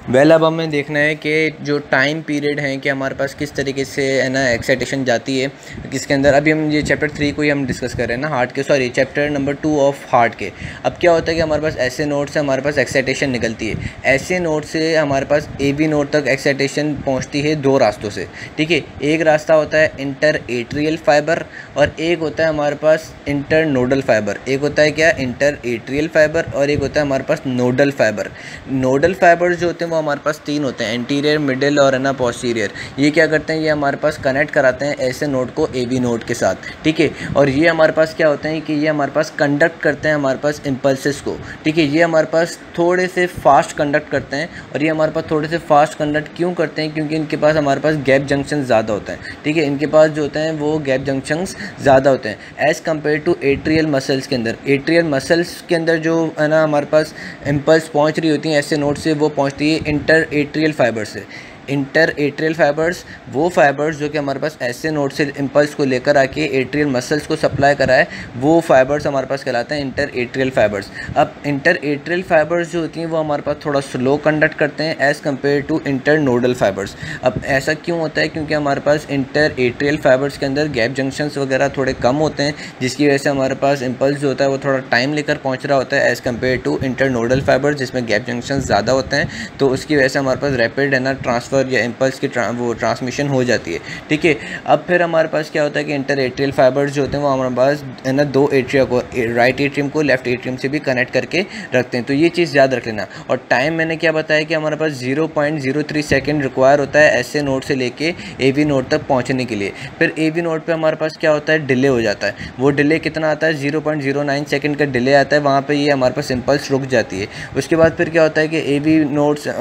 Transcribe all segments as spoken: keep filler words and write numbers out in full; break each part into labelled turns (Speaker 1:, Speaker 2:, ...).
Speaker 1: Well well, अब हमें देखना है कि जो टाइम पीरियड है कि हमारे पास किस तरीके से है ना एक्साइटेशन जाती है किसके अंदर। अभी हम ये चैप्टर थ्री को ही हम डिस्कस कर रहे हैं ना हार्ट के, sorry chapter number two of heart के। अब क्या होता है कि हमारे पास ऐसे नोड से हमारे पास एक्साइटेशन निकलती है, ऐसे नोड से हमारे पास ए बी नोड तक एक्साइटेशन पहुँचती है दो रास्तों से, ठीक है। एक रास्ता होता है इंटर एट्रियल फाइबर और एक होता है हमारे पास इंटर नोडल फाइबर। एक होता है क्या, इंटर एट्रियल फाइबर, और एक होता है हमारे पास नोडल फाइबर। नोडल फाइबर जो होते हैं वो हमारे पास तीन होते हैं, एंटीरियर, मिडिल और है ना पोस्टीरियर। ये क्या करते हैं, ये हमारे पास कनेक्ट कराते हैं ऐसे नोड को ए बी नोड के साथ, ठीक है। और ये हमारे पास क्या होते हैं कि ये हमारे पास कंडक्ट करते हैं हमारे पास इम्पल्सेस को, ठीक है। ये हमारे पास थोड़े से फास्ट कंडक्ट करते हैं, और ये हमारे पास थोड़े से फास्ट कंडक्ट क्यों करते हैं, क्योंकि इनके पास हमारे पास गैप जंक्शन ज़्यादा होता है, ठीक है। इनके पास जो होते हैं वो गैप जंक्शंस ज़्यादा होते हैं as compare to atrial muscles के अंदर। एट्रियल मसल्स के अंदर जो है ना हमारे पास इम्पल्स पहुँच रही होती हैं ऐसे नोड से, वो पहुँचती है इंटर एट्रियल फाइबर से। इंटर एट्रियल फाइबर्स वो फाइबर्स जो कि हमारे पास ऐसे नोड से इम्पल्स को लेकर आके एट्रियल मसल्स को सप्लाई कराए, वो फाइबर्स हमारे पास कहलाते हैं इंटर एट्रियल फाइबर्स। अब इंटर एट्रियल फाइबर्स जो होती हैं वो हमारे पास थोड़ा स्लो कंडक्ट करते हैं as compare to inter nodal fibres. अब ऐसा क्यों होता है, क्योंकि हमारे पास इंटर एट्रियल फाइबर्स के अंदर गैप जंक्शंस वगैरह थोड़े कम होते हैं, जिसकी वजह से हमारे पास इम्पल्स जो होता है वो थोड़ा टाइम लेकर पहुँच रहा होता है as compare to inter nodal fibres जिसमें गैप जंक्शन ज़्यादा होते हैं। तो उसकी वजह से हमारे पास रैपिड है ना ट्रांसफर या इम्पल्स की ट्रा, वो ट्रांसमिशन हो जाती है, ठीक है। अब फिर हमारे पास क्या होता है कि इंटर एट्रियल फाइबर्स जो होते हैं वो हमारे पास है ना दो एट्रिया को, राइट एट्रियम को लेफ्ट एट्रियम से भी कनेक्ट करके रखते हैं। तो ये चीज़ याद रख लेना। और टाइम मैंने क्या बताया कि हमारे पास zero point zero three second required होता है ऐसे नोड से लेके ए वी नोड तक पहुँचने के लिए। फिर ए वी नोड पर हमारे पास क्या होता है, डिले हो जाता है। वो डिले कितना आता है, zero point zero nine second का डिले आता है। वहाँ पर ये हमारे पास इम्पल्स रुक जाती है। उसके बाद फिर क्या होता है कि ए वी नोड से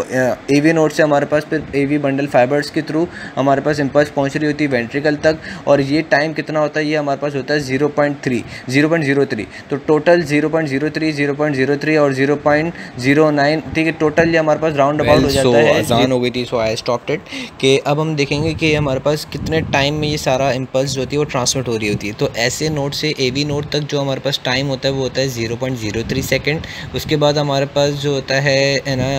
Speaker 1: ए वी नोड से हमारे पास फिर ए वी बंडल फाइबर्स के थ्रू हमारे पास इम्पल्स पहुंच रही होती है वेंट्रिकल तक। और ये टाइम कितना होता है, ये हमारे पास होता है zero point three zero point zero three. तो total zero point zero three zero point zero three और जीरो पॉइंट जीरो नाइन, ठीक है। टोटल ये हमारे पास राउंड अबाउट हो जाता है।
Speaker 2: अजान हो गई थी, सो आई स्टॉप्ड इट। कि अब हम देखेंगे कि हमारे पास कितने टाइम में ये सारा इम्पल्स जो होती है वो ट्रांसमिट हो रही होती है। तो ऐसे नोड से ए वी नोड तक जो हमारे पास टाइम होता है वो होता है zero point zero three second. उसके बाद हमारे पास जो होता है है ना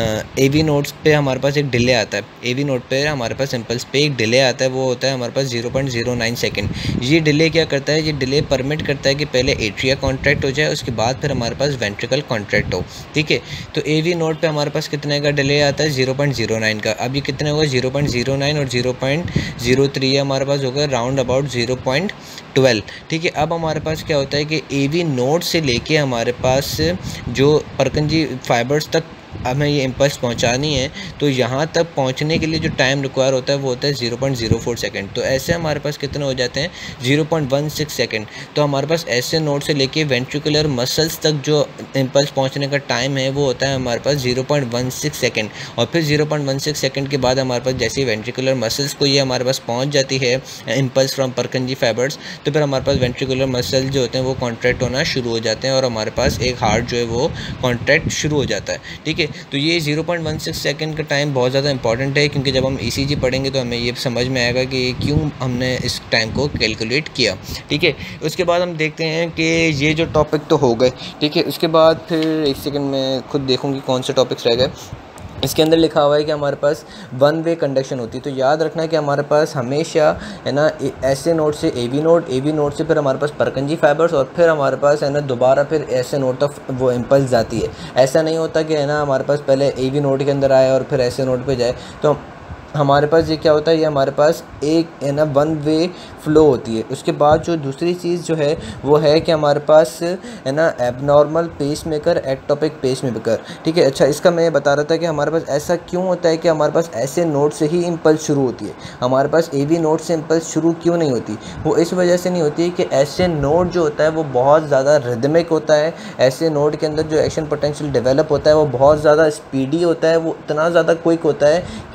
Speaker 2: ए वी नोड्स पे हमारे पास एक डिले आता है। ए वी नोड पे हमारे पास इम्पल्स पे एक डिले आता है, वो होता है हमारे पास zero point zero nine second. ये डिले क्या करता है, ये डिले परमिट करता है कि पहले एट्रिया कॉन्ट्रैक्ट हो जाए, उसके बाद फिर हमारे पास वेंट्रिकल कॉन्ट्रैक्ट हो, ठीक है। तो ए वी नोड पे हमारे पास कितने का डिले आता है, जीरो पॉइंट जीरो नाइन का। अब ये कितने होगा, जीरो पॉइंट जीरो नाइन और जीरो पॉइंट जीरो थ्री हमारे पास होगा round about zero point twelve, ठीक है। अब हमारे पास क्या होता है कि ए वी नोड से लेके हमारे पास जो परकंजी फाइबर्स तक हमें ये इम्पल्स पहुंचानी है, तो यहाँ तक पहुंचने के लिए जो टाइम रिक्वायर होता है वो होता है zero point zero four second. तो ऐसे हमारे पास कितने हो जाते हैं, zero point one six second. तो हमारे पास ऐसे नोड से लेके वेंट्रिकुलर मसल्स तक जो इम्पल्स पहुंचने का टाइम है वो होता है हमारे पास zero point one six second. और फिर zero point one six second के बाद हमारे पास जैसे वेंट्रिकुलर मसल्स को ये हमारे पास पहुँच जाती है इम्पल्स फ्रॉम परकंजी फाइबर्स, तो फिर हमारे पास वेंट्रिकुलर मसल जो होते हैं वो कॉन्ट्रैक्ट होना शुरू हो जाते हैं और हमारे पास एक हार्ट जो है वो कॉन्ट्रैक्ट शुरू हो जाता है, ठीक है। तो ये zero point one six second का टाइम बहुत ज़्यादा इंपॉर्टेंट है, क्योंकि जब हम ईसीजी पढ़ेंगे तो हमें ये समझ में आएगा कि क्यों हमने इस टाइम को कैलकुलेट किया, ठीक है। उसके बाद हम देखते हैं कि ये जो टॉपिक तो हो गए, ठीक है। उसके बाद फिर एक सेकंड में खुद देखूँगी कौन से टॉपिक्स रह गए। इसके अंदर लिखा हुआ है कि हमारे पास वन वे कंडक्शन होती है। तो याद रखना कि हमारे पास हमेशा है ना ऐसे नोड से A V node, A V node से फिर हमारे पास परकंजी फाइबर्स और फिर हमारे पास है ना दोबारा फिर ऐसे नोड तक वो इम्पल्स जाती है। ऐसा नहीं होता कि है ना हमारे पास पहले ए वी नोड के अंदर आए और फिर ऐसे नोड पे जाए। तो हमारे पास ये क्या होता है, ये हमारे पास एक है ना वन वे फ्लो होती है। उसके बाद जो दूसरी चीज़ जो है वो है कि हमारे पास है ना abnormal pacemaker, ectopic pacemaker, ठीक है। अच्छा, इसका मैं बता रहा था कि हमारे पास ऐसा क्यों होता है कि हमारे पास ऐसे नोड से ही इम्पल्स शुरू होती है, हमारे पास ए वी नोड से इम्पल्स शुरू क्यों नहीं होती। वो इस वजह से नहीं होती कि ऐसे नोड जो होता है वो बहुत ज़्यादा रिदमिक होता है। ऐसे नोड के अंदर जो एक्शन पोटेंशियल डेवलप होता है वो बहुत ज़्यादा स्पीडी होता है, वो इतना ज़्यादा क्विक होता है कि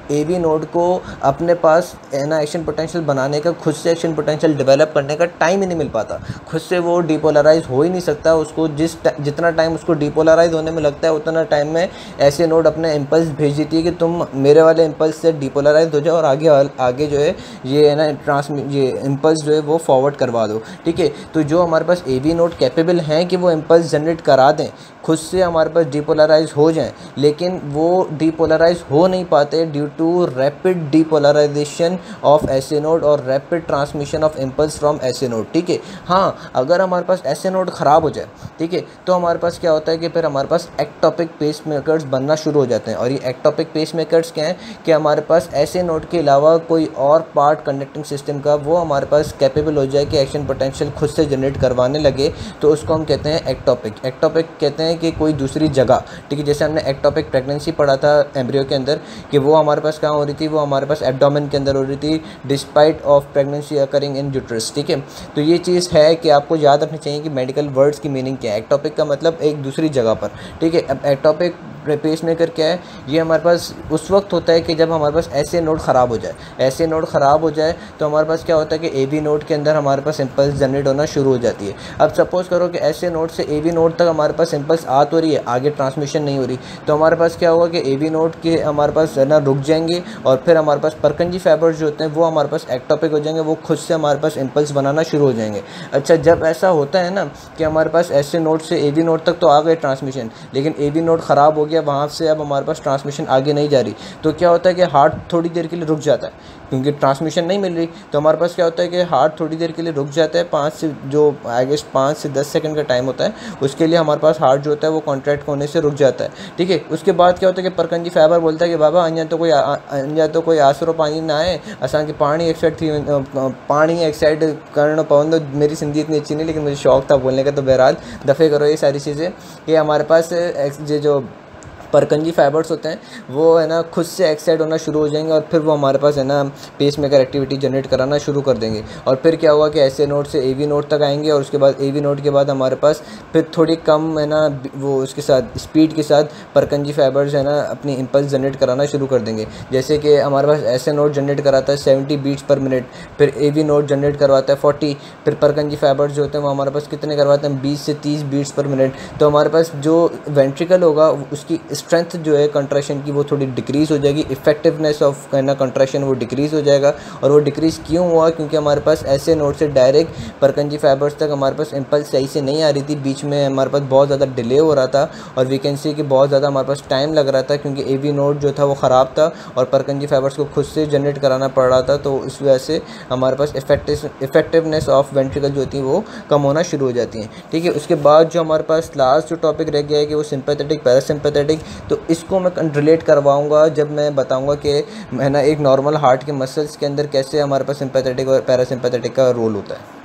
Speaker 1: ए वी नोड को अपने पास है ना एक्शन पोटेंशियल बनाने का, खुद से एक्शन पोटेंशियल डेवलप करने का टाइम ही नहीं मिल पाता। खुद से वो डीपोलराइज हो ही नहीं सकता। उसको जिस जितना टाइम उसको डीपोलराइज होने में लगता है उतना टाइम में ऐसे नोड अपने इम्पल्स भेज देती है कि तुम मेरे वाले इम्पल्स से डीपोलराइज हो जाओ और आगे आगे जो है ये है ना ट्रांसमिट ये इम्पल्स जो है वो फॉरवर्ड करवा दो। ठीक है, तो जो हमारे पास ए वी नोड कैपेबल हैं कि वो इम्पल्स जनरेट करा दें, खुद से हमारे पास डीपोलराइज हो जाएं, लेकिन वो डीपोलराइज हो नहीं पाते due to rapid depolarisation of S A node और rapid transmission of impulse from S A node. ठीक है, हाँ, अगर हमारे पास एसे नोड ख़राब हो जाए, ठीक है, तो हमारे पास क्या होता है कि फिर हमारे पास एक्टोपिक पेस मेकर्स बनना शुरू हो जाते हैं। और ये एक्टोपिक पेस मेकर्स क्या हैं कि हमारे पास एसे नोड के अलावा कोई और पार्ट कंडक्टिंग सिस्टम का वो हमारे पास कैपेबल हो जाए कि एक्शन पोटेंशियल खुद से जनरेट करवाने लगे, तो उसको हम कहते हैं एक्टोपिक। एक्टोपिक कहते हैं कि कोई दूसरी जगह, ठीक है, जैसे हमने एक्टोपिक प्रेगनेंसी पढ़ा था एम्ब्रियो के अंदर कि वो हमारे पास कहाँ हो रही थी, वो हमारे पास एब्डोमेन के अंदर हो रही थी despite of pregnancy occurring in uterus. ठीक है, तो ये चीज़ है कि आपको याद रखनी चाहिए कि मेडिकल वर्ड्स की मीनिंग क्या है। एक्टोपिक का मतलब एक दूसरी जगह पर। ठीक है, अब एक्टोपिक पेस मेकर क्या है, ये हमारे पास उस वक्त होता है कि जब हमारे पास ऐसे नोड ख़राब हो जाए। ऐसे नोड ख़राब हो जाए तो हमारे पास क्या होता है कि ए वी नोड के अंदर हमारे पास इम्पल्स जनरेट होना शुरू हो जाती है। अब सपोज़ करो कि ऐसे नोड से ए वी नोड तक हमारे पास इम्पल्स आ तो रही है, आगे ट्रांसमिशन नहीं हो रही, तो हमारे पास क्या होगा कि ए वी नोड के हमारे पास ना रुक जाएंगे और फिर हमारे पास परकंजी फाइबर्स जो होते हैं वो हमारे पास एक्टोपिक हो जाएंगे, वो खुद से हमारे पास इम्पल्स बनाना शुरू हो जाएंगे। अच्छा, जब ऐसा होता है ना कि हमारे पास ऐसे नोड से ए वी नोड तक तो आ गए ट्रांसमिशन, लेकिन ए वी नोड ख़राब हो गया, वहाँ से अब हमारे पास ट्रांसमिशन आगे नहीं जा रही, तो क्या होता है कि हार्ट थोड़ी देर के लिए रुक जाता है क्योंकि ट्रांसमिशन नहीं मिल रही। तो हमारे पास क्या होता है कि हार्ट थोड़ी देर के लिए रुक जाता है, पाँच से जो आई गेस पाँच से दस सेकंड का टाइम होता है, उसके लिए हमारे पास हार्ट जो होता है वो कॉन्ट्रैक्ट होने से रुक जाता है। ठीक है, उसके बाद क्या होता है कि परकंजी फाइबर बोलता है कि बाबा अञा तो कोई अञा तो कोई आसरो पानी ना आए, असांखे पानी एक साइड थी पानी एक साइड करणो पवंदो। मेरी सिंधी इतनी अच्छी नहीं, लेकिन मुझे शौक़ था बोलने का, तो बहरहाल दफ़े करो ये सारी चीज़ें कि हमारे पास ये जो परकंजी फाइबर्स होते हैं वो है ना खुद से एक्साइड होना शुरू हो जाएंगे और फिर वो हमारे पास है ना पेस मेकर एक्टिविटी जनरेट कराना शुरू कर देंगे। और फिर क्या होगा कि ऐसे नोड से ए वी नोड तक आएंगे और उसके बाद ए वी नोड के बाद हमारे पास फिर थोड़ी कम है ना वो उसके साथ स्पीड के साथ परकंजी फाइबर्स है ना अपनी इम्पल्स जनरेट कराना शुरू कर देंगे। जैसे कि हमारे पास ऐसे नोड जनरेट कराता है सेवेंटी बीट्स पर मिनट, फिर ए वी नोड जनरेट करवाता है फोर्टी, फिर परकंजी फाइबर्स जो होते हैं वो हमारे पास कितने करवाते हैं बीस से तीस बीट्स पर मिनट। तो हमारे पास जो वेंट्रिकल होगा उसकी स्ट्रेंथ जो है कंट्रैक्शन की वो थोड़ी डिक्रीज़ हो जाएगी, इफेक्टिवनेस ऑफ कहना कंट्रैक्शन वो डिक्रीज़ हो जाएगा। और वो डिक्रीज़ क्यों हुआ, क्योंकि हमारे पास ऐसे नोड से डायरेक्ट परकंजी फाइबर्स तक हमारे पास इम्पल्स सही से नहीं आ रही थी, बीच में हमारे पास बहुत ज़्यादा डिले हो रहा था और वी कैन सी कि बहुत ज़्यादा हमारे पास टाइम लग रहा था क्योंकि ए वी नोड जो था वो ख़राब था और परकंजी फाइबर्स को खुद से जनरेट कराना पड़ रहा था। तो इस वजह से हमारे पास इफेक्टिव इफेक्टिवनेस ऑफ वेंट्रिकल जो होती है वो कम होना शुरू हो जाती हैं। ठीक है, उसके बाद जो हमारे पास लास्ट जो टॉपिक रह गया है कि वो सिंपैथेटिक पैरासिम्पैथेटिक, तो इसको मैं रिलेट करवाऊंगा जब मैं बताऊंगा कि है ना एक नॉर्मल हार्ट के मसल्स के अंदर कैसे हमारे पास सिंपैथेटिक और पैरासिम्पैथेटिक का रोल होता है।